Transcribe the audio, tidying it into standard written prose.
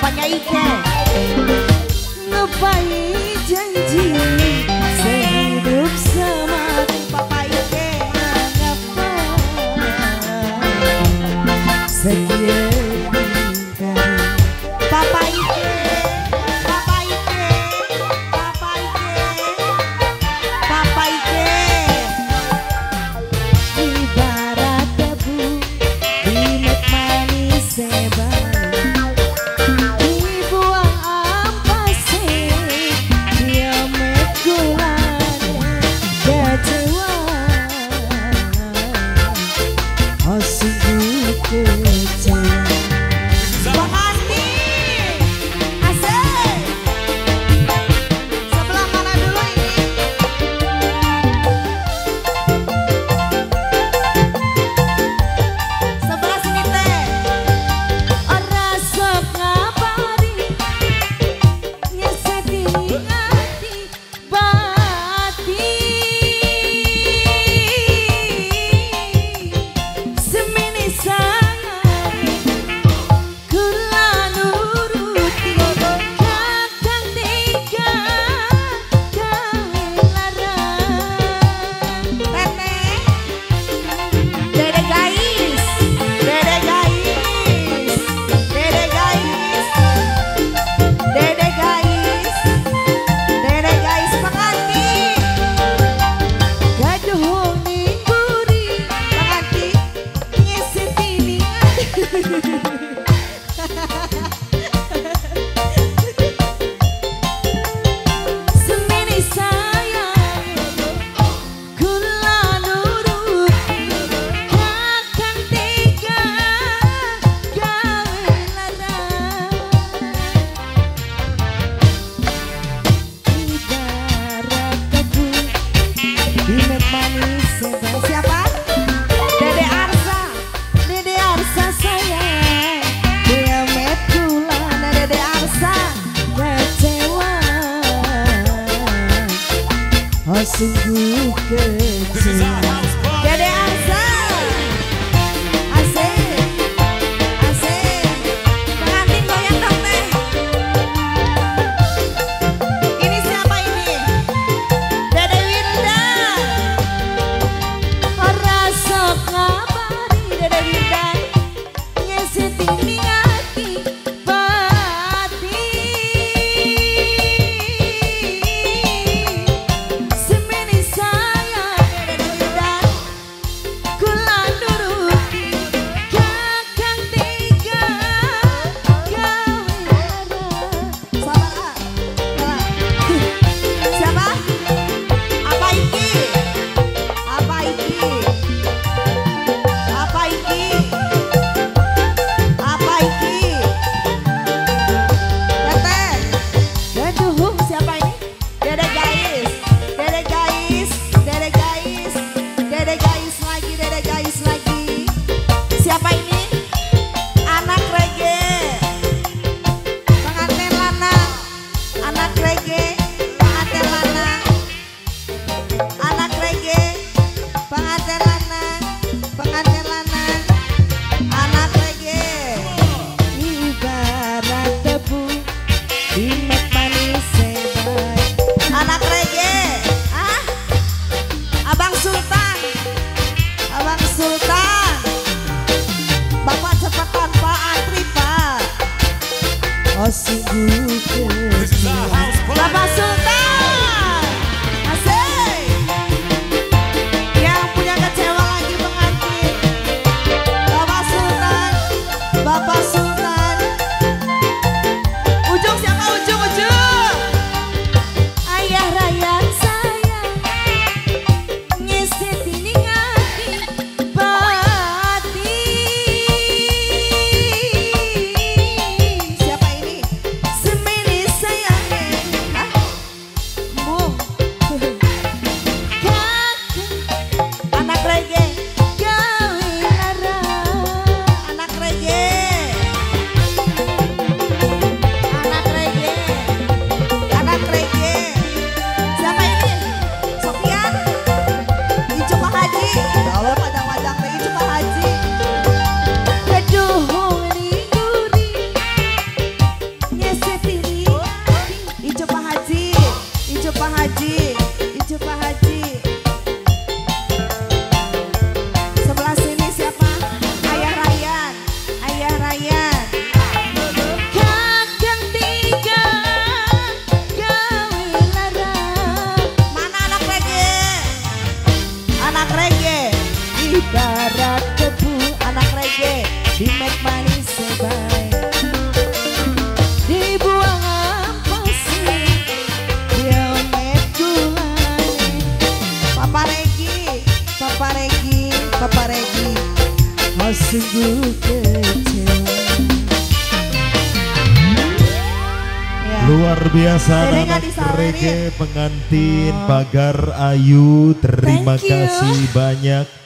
bapaknya Ike. Ngepai janji sehidup semati Papa Ike. Ngapa setia Papa Ike, Papa Ike, Papa Ike, Papa Ike. Ibarat debu di mek manis sebal, dibuang ampase dia mek gulan kecewa. Oh sungguh kecewa. Siapa? Dede Arsa, Dede Arsa sayang, dia metulana Dede Arsa kecewa. Oh sungguh kecewa. Dede Arsa, asik, asik, pengantin goyang dong teh. Ini siapa ini? Dede Winda. Sok ngabari Dede Winda ngesetini hati pati semeni sayang Dede Winda kula nuruti kakang tiga gawe lara. Siapa? Apa iki? Apa iki? Apa iki? Apa iki? Teteh, gaduhung siapa ini? Dede guys, Dede guys, Dede guys, Dede guys lagi, Dede guys lagi. Siapa ini? Anak reggae, pengantin lanang, anak reggae, pengantin lanang, anak reggae, pengantin lanang, pengantin lanang, anak reggae. Ibarat debu di mek manis sebal, anak reggae. Ah, Abang Sultan, Abang Sultan, Bapak cepetan Pak antri Pak. Oh sungguh kecewa. Bapak Sultan, asik. Yang punya kecewa lagi pengantin. Bapak Sultan, Bapak Sultan. Ujung siapa Ujung? Ujung. Ayah raya sayang ngesetini hati pati. Siapa ini? ibarat debu anak reggae di mek manis sebay dibuang apa sih dia met gulane Papa Regi Papa Regi Papa Regi sungguh kecewa ya. Luar biasa anak reggae pengantin Pagar Ayu, terima kasih banyak.